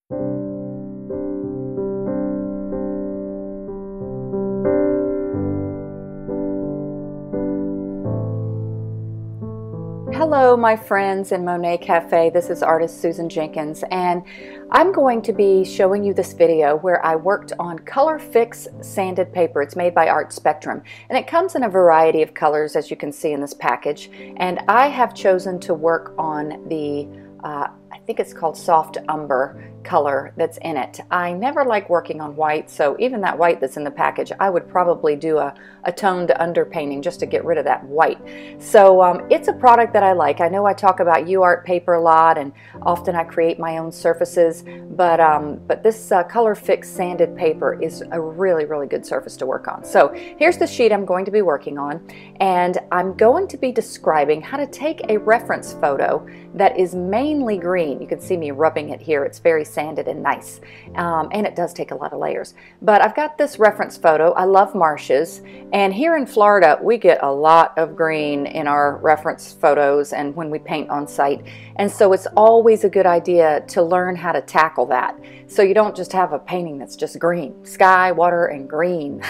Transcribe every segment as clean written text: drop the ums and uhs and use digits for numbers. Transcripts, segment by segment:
Hello my friends in Monet Cafe, this is artist Susan Jenkins, and I'm going to be showing you this video where I worked on Color Fix sanded paper. It's made by Art Spectrum and it comes in a variety of colors as you can see in this package, and I have chosen to work on the I think it's called soft umber color that's in it. I never like working on white, so even that white that's in the package, I would probably do a toned underpainting just to get rid of that white. So it's a product that I like. I know I talk about UArt paper a lot, and often I create my own surfaces, but this Color Fix sanded paper is a really good surface to work on. So here's the sheet I'm going to be working on, and I'm going to be describing how to take a reference photo that is mainly green. You can see me rubbing it here. It's very sanded and nice, and it does take a lot of layers. But I've got this reference photo. I love marshes, and here in Florida we get a lot of green in our reference photos and when we paint on site, and so it's always a good idea to learn how to tackle that, so you don't just have a painting that's just green, sky, water, and green.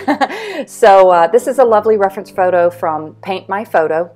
So this is a lovely reference photo from Paint My Photo,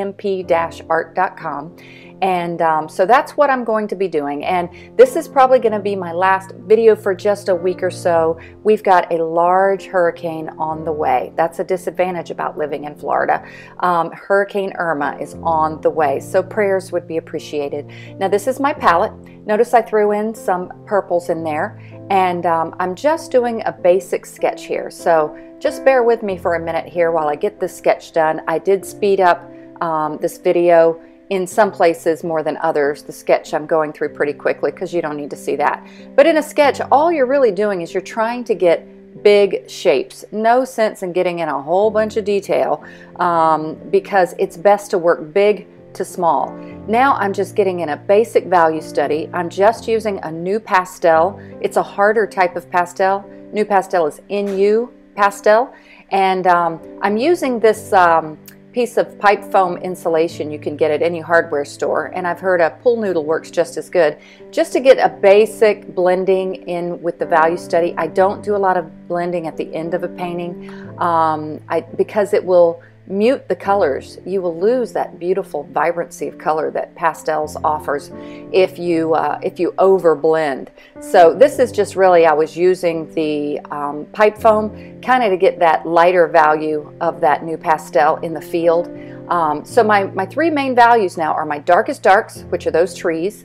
pmp-art.com. And so that's what I'm going to be doing, and this is probably going to be my last video for just a week or so. We've got a large hurricane on the way. That's a disadvantage about living in Florida. Hurricane Irma is on the way, so prayers would be appreciated. Now this is my palette. Notice I threw in some purples in there, and I'm just doing a basic sketch here, so just bear with me for a minute here while I get this sketch done. I did speed up this video in some places more than others. The sketch I'm going through pretty quickly because you don't need to see that. But in a sketch, all you're really doing is you're trying to get big shapes. No sense in getting in a whole bunch of detail because it's best to work big to small. Now I'm just getting in a basic value study. I'm just using a new pastel. It's a harder type of pastel. New pastel is NU pastel, and I'm using this piece of pipe foam insulation you can get at any hardware store, and I've heard a pool noodle works just as good, just to get a basic blending in with the value study. I don't do a lot of blending at the end of a painting because it will mute the colors. You will lose that beautiful vibrancy of color that pastels offers if you over blend. So this is just really, I was using the pipe foam kind of to get that lighter value of that new pastel in the field. So my three main values now are my darkest darks, which are those trees,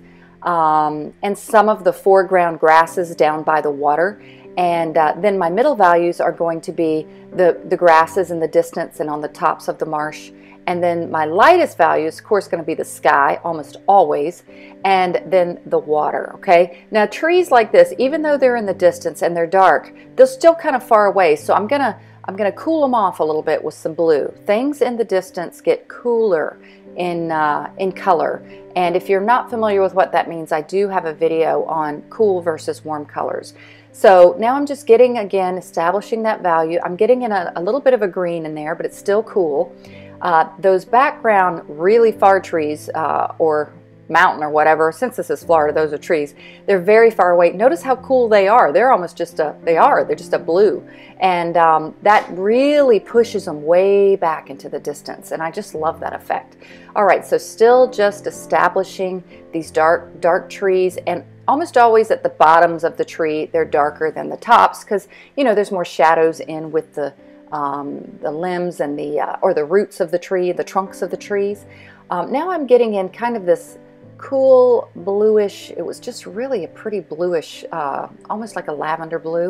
and some of the foreground grasses down by the water. And then my middle values are going to be the grasses in the distance and on the tops of the marsh. And then my lightest value is, of course, going to be the sky, almost always, and then the water, okay? Now, trees like this, even though they're in the distance and they're dark, they're still kind of far away, so I'm gonna cool them off a little bit with some blue. Things in the distance get cooler in color, and if you're not familiar with what that means, I do have a video on cool versus warm colors. So now I'm just getting, again, establishing that value. I'm getting in a little bit of a green in there, but it's still cool. Those background really far trees or mountain or whatever, since this is Florida, those are trees, they're very far away. Notice how cool they are. They're almost just they're just a blue, and that really pushes them way back into the distance, and I just love that effect. All right, so still just establishing these dark trees, and almost always at the bottoms of the tree they're darker than the tops because, you know, there's more shadows in with the limbs and or the roots of the tree, the trunks of the trees. Now I'm getting in kind of this cool bluish, it was just really a pretty bluish, almost like a lavender blue,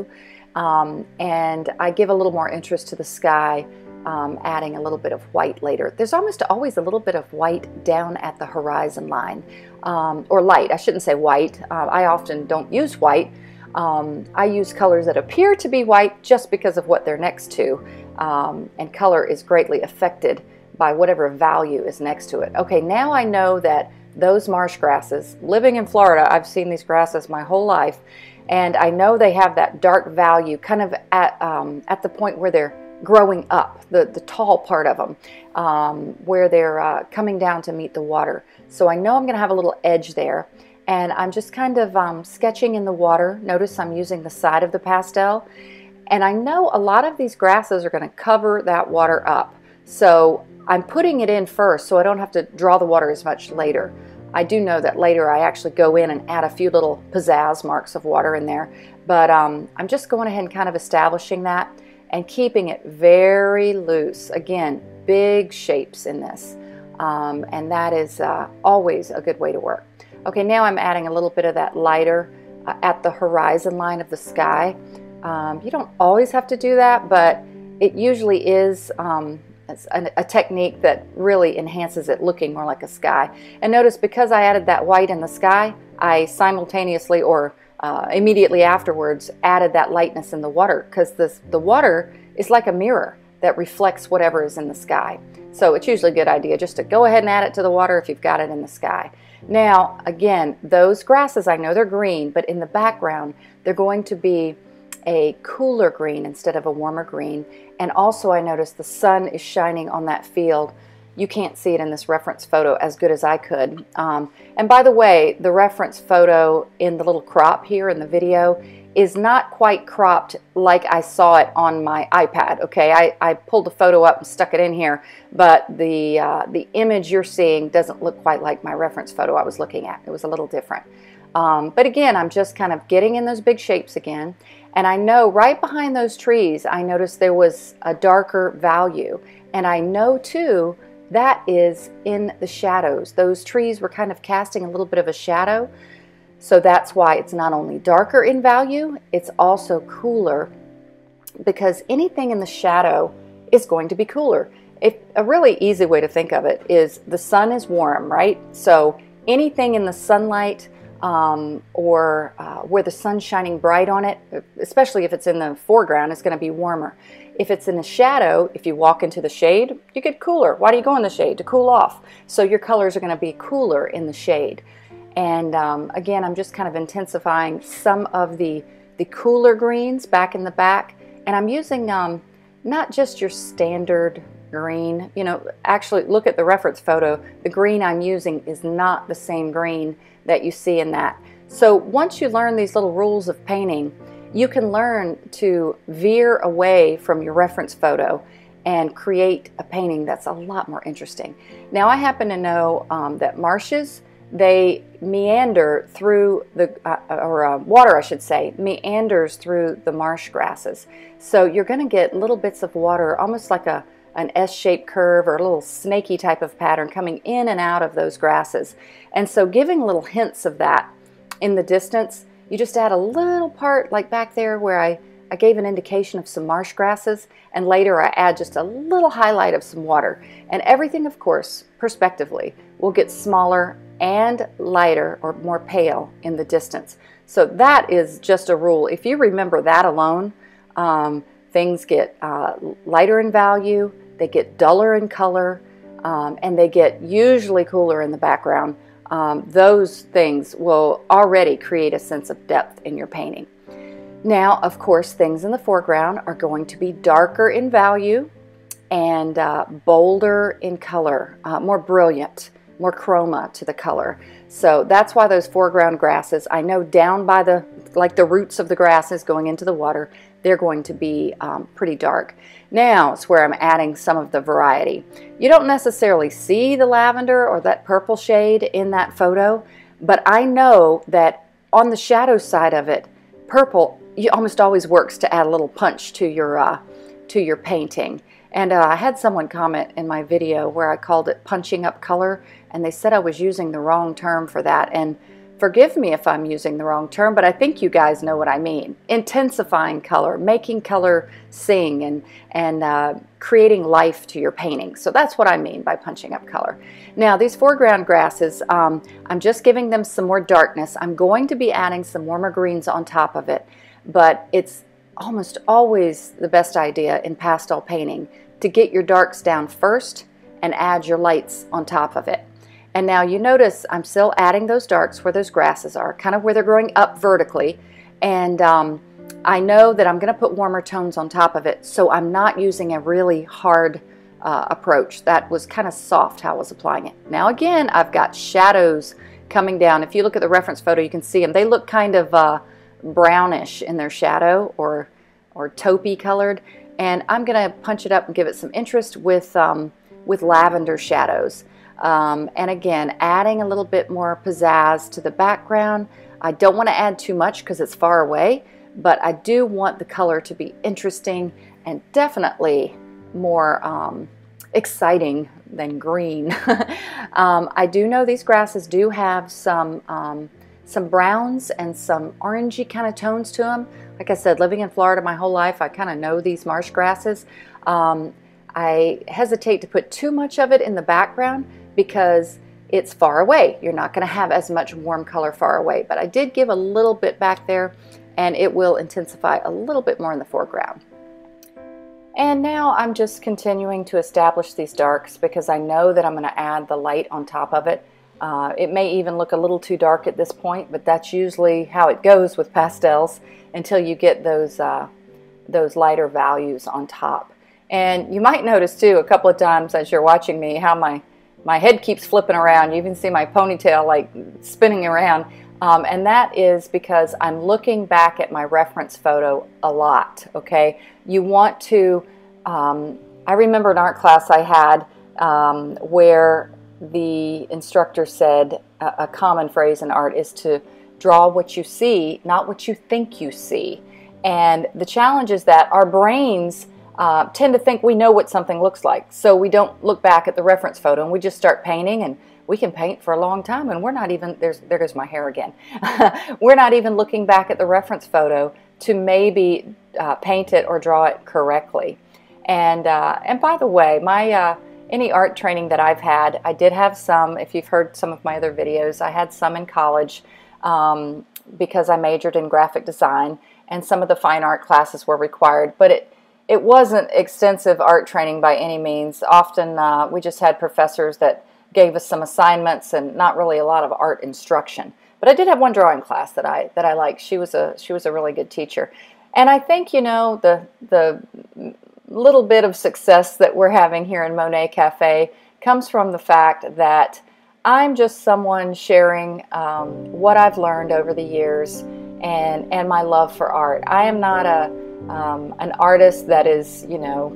and I give a little more interest to the sky, adding a little bit of white later. There's almost always a little bit of white down at the horizon line, or light, I shouldn't say white. I often don't use white. I use colors that appear to be white just because of what they're next to, and color is greatly affected by whatever value is next to it. Okay, now I know that those marsh grasses, living in Florida, I've seen these grasses my whole life, and I know they have that dark value kind of at the point where they're growing up, the tall part of them, where they're coming down to meet the water. So I know I'm going to have a little edge there, and I'm just kind of sketching in the water. Notice I'm using the side of the pastel, and I know a lot of these grasses are going to cover that water up, so I'm putting it in first so I don't have to draw the water as much later. I do know that later I actually go in and add a few little pizzazz marks of water in there, but I'm just going ahead and kind of establishing that and keeping it very loose. Again, big shapes in this, and that is always a good way to work. Okay, now I'm adding a little bit of that lighter at the horizon line of the sky. You don't always have to do that, but it usually is a technique that really enhances it looking more like a sky. And notice, because I added that white in the sky, I simultaneously or immediately afterwards added that lightness in the water, because the water is like a mirror that reflects whatever is in the sky. So it's usually a good idea just to go ahead and add it to the water if you've got it in the sky. Now, again, those grasses, I know they're green, but in the background, they're going to be a cooler green instead of a warmer green. And also I noticed the sun is shining on that field. You can't see it in this reference photo as good as I could. And by the way, the reference photo in the little crop here in the video is not quite cropped like I saw it on my iPad. Okay, I pulled the photo up and stuck it in here, but the image you're seeing doesn't look quite like my reference photo I was looking at. It was a little different. But again, I'm just kind of getting in those big shapes again. And I know right behind those trees, I noticed there was a darker value. And I know too, that is in the shadows. Those trees were kind of casting a little bit of a shadow. So that's why it's not only darker in value, it's also cooler, because anything in the shadow is going to be cooler. A really easy way to think of it is the sun is warm, right? So anything in the sunlight or where the sun's shining bright on it, especially if it's in the foreground, it's going to be warmer. If it's in the shadow, if you walk into the shade, you get cooler. Why do you go in the shade? To cool off. So your colors are going to be cooler in the shade. And again, I'm just kind of intensifying some of the cooler greens back in the back. And I'm using not just your standard green. You know, actually look at the reference photo. The green I'm using is not the same green that you see in that. So once you learn these little rules of painting, you can learn to veer away from your reference photo and create a painting that's a lot more interesting. Now, I happen to know that marshes, they meander through the, water I should say, meanders through the marsh grasses. So you're going to get little bits of water, almost like an S-shaped curve or a little snaky type of pattern coming in and out of those grasses. And so giving little hints of that in the distance, you just add a little part like back there where I gave an indication of some marsh grasses, and later I add just a little highlight of some water. And everything, of course, perspectively, will get smaller and lighter or more pale in the distance. So that is just a rule. If you remember that alone, things get lighter in value, they get duller in color, and they get usually cooler in the background. Those things will already create a sense of depth in your painting. Now, of course, things in the foreground are going to be darker in value and bolder in color, more brilliant, more chroma to the color. So that's why those foreground grasses, I know down by the roots of the grasses going into the water, they're going to be pretty dark. Now it's where I'm adding some of the variety. You don't necessarily see the lavender or that purple shade in that photo, but I know that on the shadow side of it, purple almost always works to add a little punch to your painting. And I had someone comment in my video where I called it punching up color, and they said I was using the wrong term for that. And forgive me if I'm using the wrong term, but I think you guys know what I mean. Intensifying color, making color sing, and creating life to your painting. So that's what I mean by punching up color. Now, these foreground grasses, I'm just giving them some more darkness. I'm going to be adding some warmer greens on top of it, but it's almost always the best idea in pastel painting to get your darks down first and add your lights on top of it. And now you notice I'm still adding those darks where those grasses are, kind of where they're growing up vertically. And I know that I'm going to put warmer tones on top of it, so I'm not using a really hard approach. That was kind of soft how I was applying it. Now again, I've got shadows coming down. If you look at the reference photo, you can see them. They look kind of brownish in their shadow, or taupey colored. And I'm going to punch it up and give it some interest with lavender shadows. And again, adding a little bit more pizzazz to the background. I don't want to add too much because it's far away, but I do want the color to be interesting and definitely more exciting than green. I do know these grasses do have some browns and some orangey kind of tones to them. Like I said, living in Florida my whole life, I kind of know these marsh grasses. I hesitate to put too much of it in the background because it's far away. You're not going to have as much warm color far away, but I did give a little bit back there, and it will intensify a little bit more in the foreground. And now I'm just continuing to establish these darks because I know that I'm going to add the light on top of it. It may even look a little too dark at this point, but that's usually how it goes with pastels until you get those lighter values on top. And you might notice too a couple of times as you're watching me how my head keeps flipping around. You even see my ponytail like spinning around. And that is because I'm looking back at my reference photo a lot, okay? You want to, I remember in art class I had where the instructor said a common phrase in art is to draw what you see, not what you think you see. And the challenge is that our brains tend to think we know what something looks like. So we don't look back at the reference photo and we just start painting, and we can paint for a long time and we're not even, there goes my hair again. We're not even looking back at the reference photo to maybe paint it or draw it correctly. And by the way, my any art training that I've had, I did have some, if you've heard some of my other videos, I had some in college because I majored in graphic design, and some of the fine art classes were required, but it wasn't extensive art training by any means. Often we just had professors that gave us some assignments and not really a lot of art instruction. But I did have one drawing class that I liked. She was a really good teacher. And I think, you know, the little bit of success that we're having here in Monet Cafe comes from the fact that I'm just someone sharing what I've learned over the years and my love for art. I am not an artist that is, you know,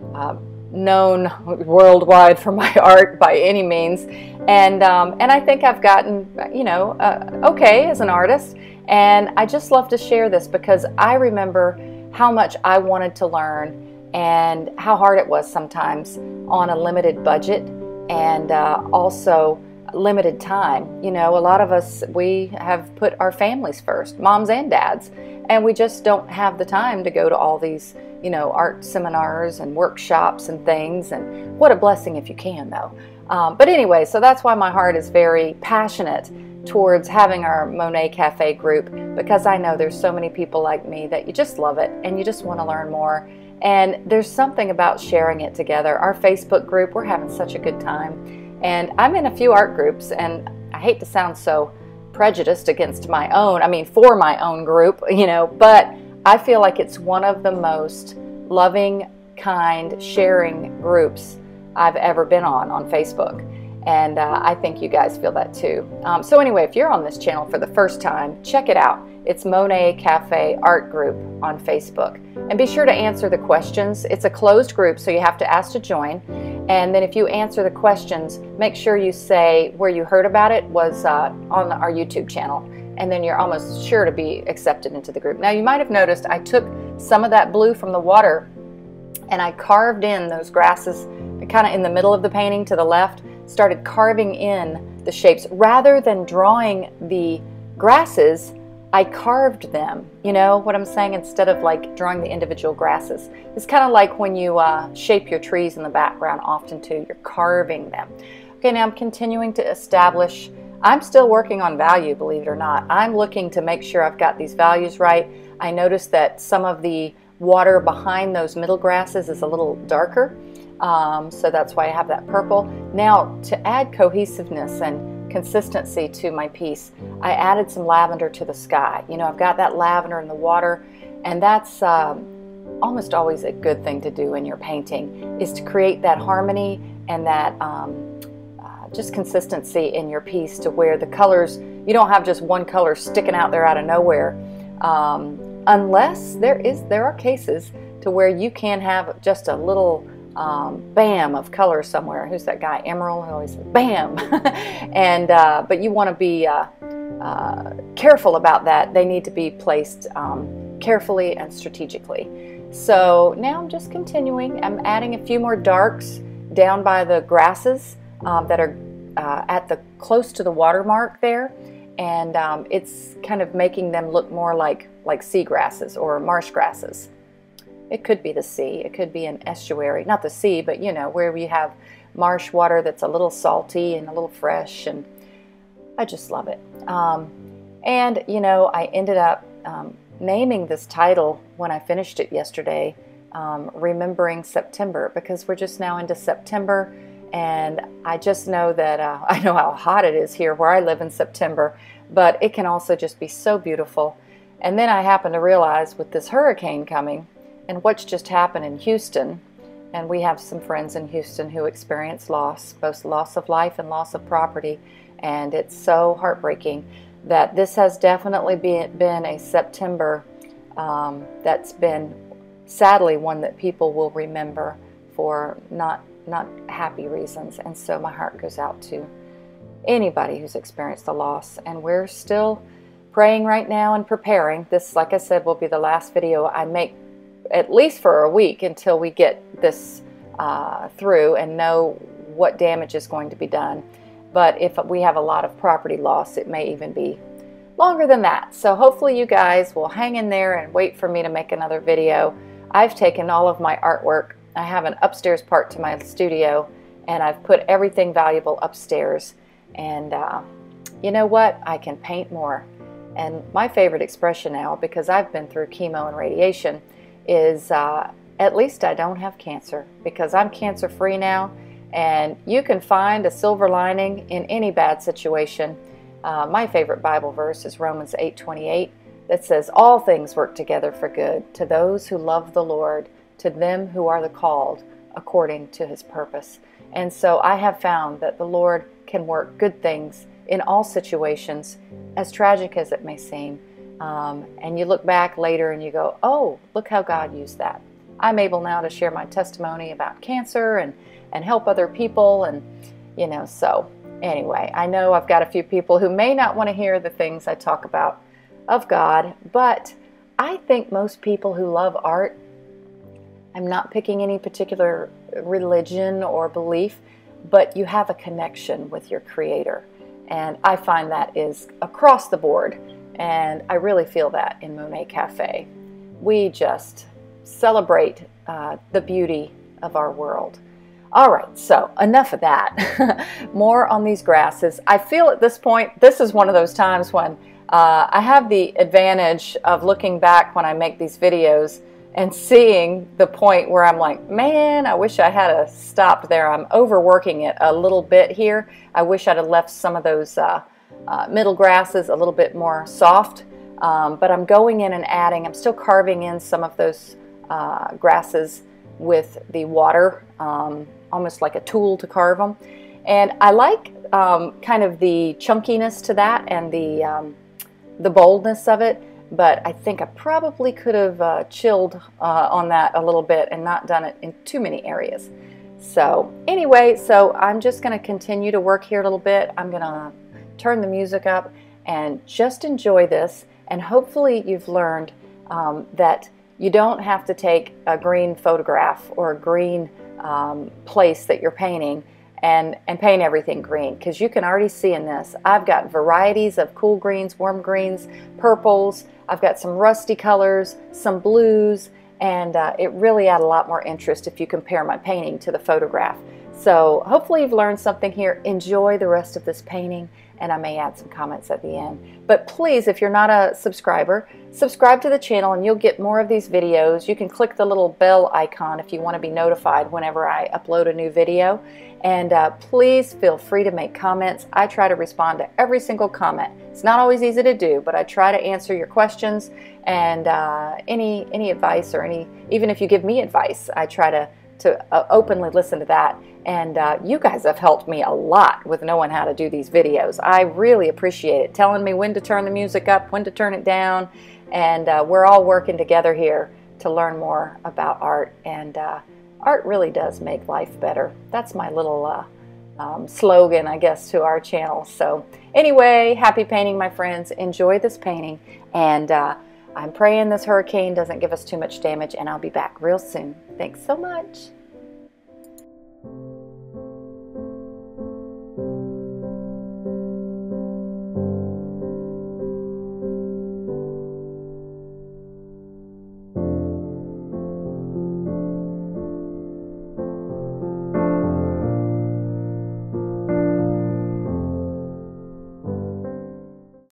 known worldwide for my art by any means, and I think I've gotten, you know, okay as an artist, and I just love to share this because I remember how much I wanted to learn and how hard it was sometimes on a limited budget and also limited time. You know, a lot of us, we have put our families first, moms and dads, and we just don't have the time to go to all these, you know, art seminars and workshops and things. And what a blessing if you can, though. But anyway, so that's why my heart is very passionate towards having our Monet Cafe group, because I know there's so many people like me that you just love it and you just want to learn more. And there's something about sharing it together. Our Facebook group, we're having such a good time. And I'm in a few art groups, and I hate to sound so prejudiced against my own, I mean for my own group, you know, but I feel like it's one of the most loving, kind, sharing groups I've ever been on Facebook. And I think you guys feel that too. So anyway, if you're on this channel for the first time, check it out. It's Monet Cafe Art Group on Facebook. And be sure to answer the questions. It's a closed group, so you have to ask to join. And then if you answer the questions, make sure you say where you heard about it was on our YouTube channel. And then you're almost sure to be accepted into the group. Now you might have noticed I took some of that blue from the water and I carved in those grasses kind of in the middle of the painting to the left, started carving in the shapes. Rather than drawing the grasses, I carved them. You know what I'm saying? Instead of like drawing the individual grasses. It's kind of like when you shape your trees in the background often too. You're carving them. Okay, now I'm continuing to establish. I'm still working on value, believe it or not. I'm looking to make sure I've got these values right. I noticed that some of the water behind those middle grasses is a little darker. So that's why I have that purple. Now to add cohesiveness and consistency to my piece, I added some lavender to the sky. You know, I've got that lavender in the water, and that's almost always a good thing to do in your painting, is to create that harmony and that just consistency in your piece to where the colors, you don't have just one color sticking out there out of nowhere, unless there are cases to where you can have just a little bam of color somewhere. Who's that guy, Emerald, who always says bam? And but you want to be careful about that. They need to be placed carefully and strategically. So now I'm just continuing. I'm adding a few more darks down by the grasses that are at the close to the watermark there, and it's kind of making them look more like sea grasses or marsh grasses. It could be the sea, it could be an estuary, not the sea, but you know, where we have marsh water that's a little salty and a little fresh, and I just love it. And you know, I ended up naming this title when I finished it yesterday, Remembering September, because we're just now into September, and I just know that I know how hot it is here where I live in September, but it can also just be so beautiful. And then I happened to realize with this hurricane coming and what's just happened in Houston, and we have some friends in Houston who experience loss, both loss of life and loss of property, and it's so heartbreaking that this has definitely been a September that's been sadly one that people will remember for not happy reasons. And so my heart goes out to anybody who's experienced the loss, and we're still praying right now and preparing. This, like I said, will be the last video I make at least for a week until we get this through and know what damage is going to be done. But if we have a lot of property loss, it may even be longer than that. So hopefully you guys will hang in there and wait for me to make another video. I've taken all of my artwork. I have an upstairs part to my studio, and I've put everything valuable upstairs. And you know what? I can paint more. And my favorite expression now, because I've been through chemo and radiation, is at least I don't have cancer, because I'm cancer free now. And you can find a silver lining in any bad situation. My favorite Bible verse is Romans 8:28, that says, all things work together for good to those who love the Lord, to them who are the called according to his purpose. And so I have found that the Lord can work good things in all situations, as tragic as it may seem. And you look back later and you go, oh, look how God used that. I'm able now to share my testimony about cancer and help other people. And, you know, so anyway, I know I've got a few people who may not want to hear the things I talk about of God, but I think most people who love art, I'm not picking any particular religion or belief, but you have a connection with your Creator. And I find that is across the board. And I really feel that in Monet Cafe. We just celebrate the beauty of our world. All right, so enough of that. More on these grasses. I feel at this point, this is one of those times when I have the advantage of looking back when I make these videos and seeing the point where I'm like, man, I wish I had stopped there. I'm overworking it a little bit here. I wish I'd have left some of those middle grasses a little bit more soft, but I'm going in and adding, I'm still carving in some of those grasses with the water, almost like a tool to carve them. And I like kind of the chunkiness to that and the boldness of it, but I think I probably could have chilled on that a little bit and not done it in too many areas. So anyway, so I'm just going to continue to work here a little bit. I'm going to turn the music up and just enjoy this, and hopefully you've learned that you don't have to take a green photograph or a green place that you're painting and paint everything green, because you can already see in this, I've got varieties of cool greens, warm greens, purples, I've got some rusty colors, some blues, and it really adds a lot more interest if you compare my painting to the photograph. So hopefully you've learned something here. Enjoy the rest of this painting, and I may add some comments at the end. But please, if you're not a subscriber, subscribe to the channel and you'll get more of these videos. You can click the little bell icon if you want to be notified whenever I upload a new video. And please feel free to make comments. I try to respond to every single comment. It's not always easy to do, but I try to answer your questions, and any advice or even if you give me advice, I try to openly listen to that. And you guys have helped me a lot with knowing how to do these videos. I really appreciate it. Telling me when to turn the music up, when to turn it down. And we're all working together here to learn more about art. And art really does make life better. That's my little slogan, I guess, to our channel. So anyway, happy painting, my friends. Enjoy this painting. And I'm praying this hurricane doesn't give us too much damage. And I'll be back real soon. Thanks so much.